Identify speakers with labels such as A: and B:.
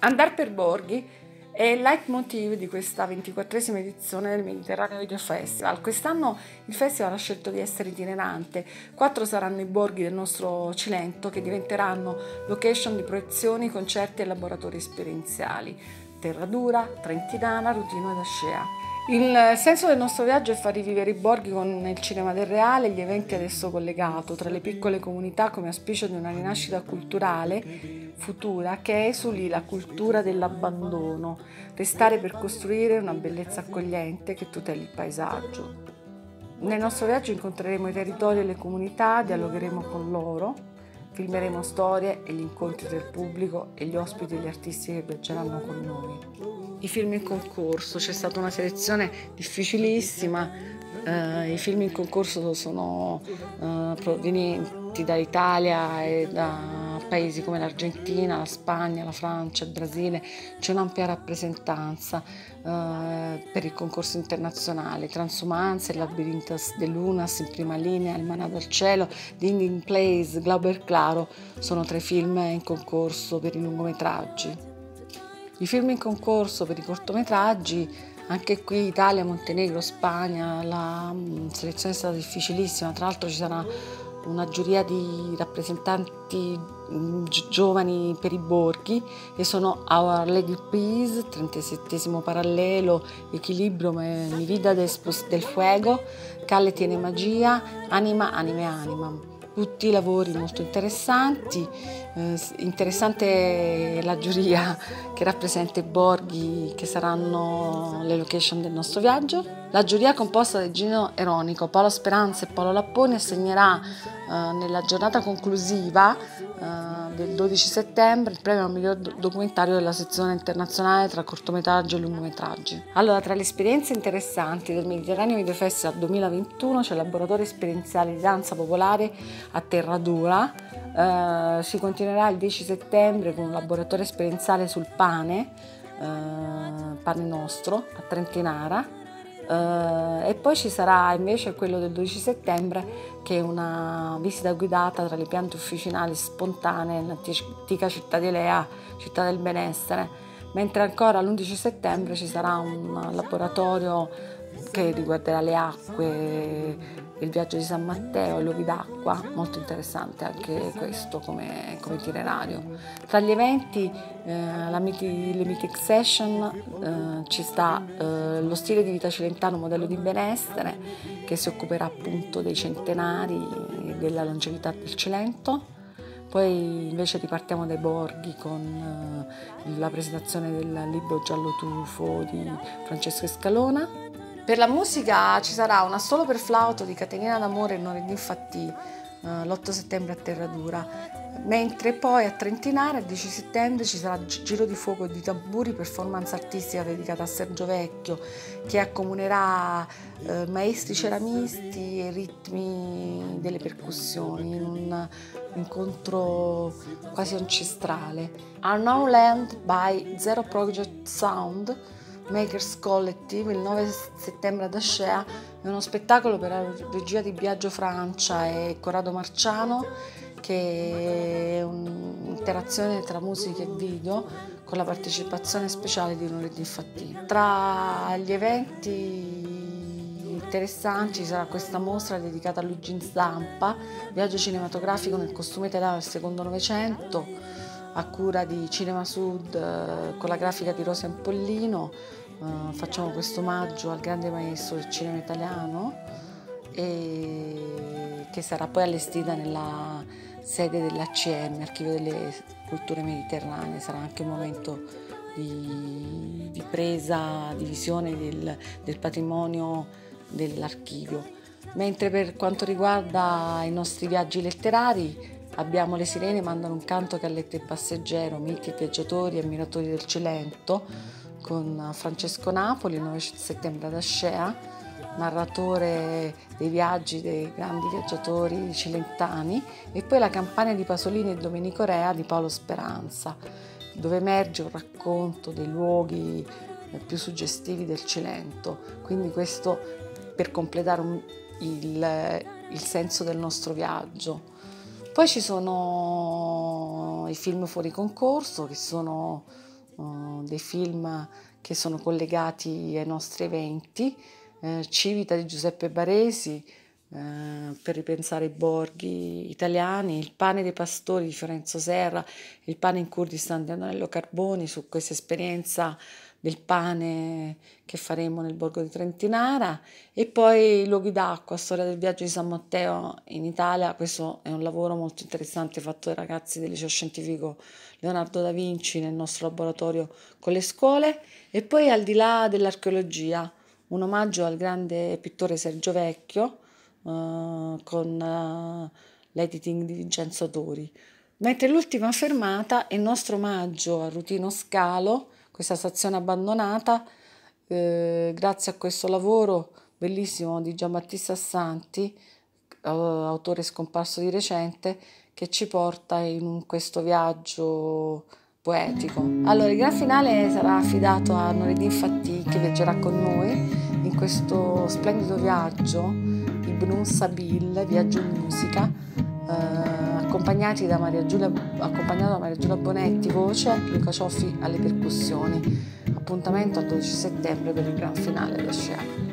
A: Andar per borghi è il leitmotiv di questa 24esima edizione del Mediterraneo Video Festival. Quest'anno il festival ha scelto di essere itinerante. 4 saranno i borghi del nostro Cilento che diventeranno location di proiezioni, concerti e laboratori esperienziali. Terradura, Trentinana, Rutino ed Ascea. Il senso del nostro viaggio è far rivivere i borghi con il cinema del reale e gli eventi ad esso collegato, tra le piccole comunità come auspicio di una rinascita culturale futura che esuli la cultura dell'abbandono, restare per costruire una bellezza accogliente che tuteli il paesaggio. Nel nostro viaggio incontreremo i territori e le comunità, dialogheremo con loro, filmeremo storie e gli incontri del pubblico e gli ospiti e gli artisti che viaggeranno con noi. I film in concorso, c'è stata una selezione difficilissima, i film in concorso sono provenienti dall'Italia e da paesi come l'Argentina, la Spagna, la Francia, il Brasile. C'è un'ampia rappresentanza per il concorso internazionale. Transumanze, Il Labyrinthos dell'Unas in prima linea, Il Manà dal cielo, The Indian Place, Glauberklaro sono tra i film in concorso per i lungometraggi. I film in concorso per i cortometraggi, anche qui Italia, Montenegro, Spagna, la selezione è stata difficilissima, tra l'altro ci sarà una giuria di rappresentanti giovani per i borghi e sono Our Lady Peace, 37esimo parallelo, Equilibrio, Mi Vida del Fuego, Calle tiene magia, Anima, Anime, Anima. Tutti lavori molto interessanti, interessante la giuria che rappresenta i borghi che saranno le location del nostro viaggio. La giuria composta da Gino Eronico, Paolo Speranza e Paolo Lapponi assegnerà nella giornata conclusiva del 12 settembre il premio al miglior documentario della sezione internazionale tra cortometraggio e lungometraggi. Allora, tra le esperienze interessanti del Mediterraneo Video Festival 2021 c'è il laboratorio esperienziale di danza popolare a Terradura. Si continuerà il 10 settembre con un laboratorio esperienziale sul pane nostro a Trentinara. E poi ci sarà invece quello del 12 settembre che è una visita guidata tra le piante officinali spontanee nell'antica città di Elea, città del benessere, mentre ancora l'11 settembre ci sarà un laboratorio che riguarderà le acque, il viaggio di San Matteo, i luoghi d'acqua, molto interessante anche questo come itinerario. Tra gli eventi, le Mythic Session, ci sta lo stile di vita cilentano modello di benessere che si occuperà appunto dei centenari, della longevità del Cilento. Poi invece ripartiamo dai borghi con la presentazione del libro Giallo Tufo di Francesco Escalona. Per la musica ci sarà un assolo per flauto di Caterina D'Amore e Noredin Fatti l'8 settembre a Terradura, mentre poi a Trentinara il 10 settembre ci sarà Giro di fuoco di tamburi, performance artistica dedicata a Sergio Vecchio che accomunerà maestri ceramisti e ritmi delle percussioni in un incontro quasi ancestrale. Unknown Land by Zero Project Sound Makers Collective il 9 settembre ad Ascea è uno spettacolo per la regia di Biagio Francia e Corrado Marciano che è un'interazione tra musica e video con la partecipazione speciale di Noredin Fatti. Tra gli eventi interessanti ci sarà questa mostra dedicata a Luigi Zampa, viaggio cinematografico nel costume italiano del secondo Novecento, a cura di Cinema Sud con la grafica di Rosa Impollino. Facciamo questo omaggio al grande maestro del cinema italiano e che sarà poi allestita nella sede dell'ACM, Archivio delle Culture Mediterranee. Sarà anche un momento di presa, di visione del patrimonio dell'archivio. Mentre per quanto riguarda i nostri viaggi letterari abbiamo Le Sirene mandano un canto che alletta il passeggero, miti e viaggiatori e ammiratori del Cilento con Francesco Napoli il 9 settembre ad Ascea, narratore dei viaggi dei grandi viaggiatori cilentani, e poi La Campagna di Pasolini e Domenico Rea di Paolo Speranza, dove emerge un racconto dei luoghi più suggestivi del Cilento. Quindi questo per completare il senso del nostro viaggio. Poi ci sono i film fuori concorso che sono dei film che sono collegati ai nostri eventi, Civita di Giuseppe Baresi, per ripensare ai borghi italiani, Il pane dei pastori di Fiorenzo Serra, Il pane in Kurdistan di Antonello Carboni, su questa esperienza del pane che faremo nel borgo di Trentinara, e poi Luoghi d'acqua, storia del viaggio di San Matteo in Italia. Questo è un lavoro molto interessante fatto dai ragazzi del liceo scientifico Leonardo da Vinci nel nostro laboratorio con le scuole. E poi Al di là dell'archeologia, un omaggio al grande pittore Sergio Vecchio, con l'editing di Vincenzo Tori. Mentre l'ultima fermata è il nostro omaggio a Rutino Scalo, questa stazione abbandonata, grazie a questo lavoro bellissimo di Giambattista Assanti, autore scomparso di recente, che ci porta in questo viaggio poetico. Allora, il gran finale sarà affidato a Noredin Fatti, che viaggerà con noi in questo splendido viaggio, Ibn Sabil, viaggio in musica, accompagnato da Maria Giulia Bonetti, voce, Luca Cioffi alle percussioni. Appuntamento al 12 settembre per il gran finale del Scià.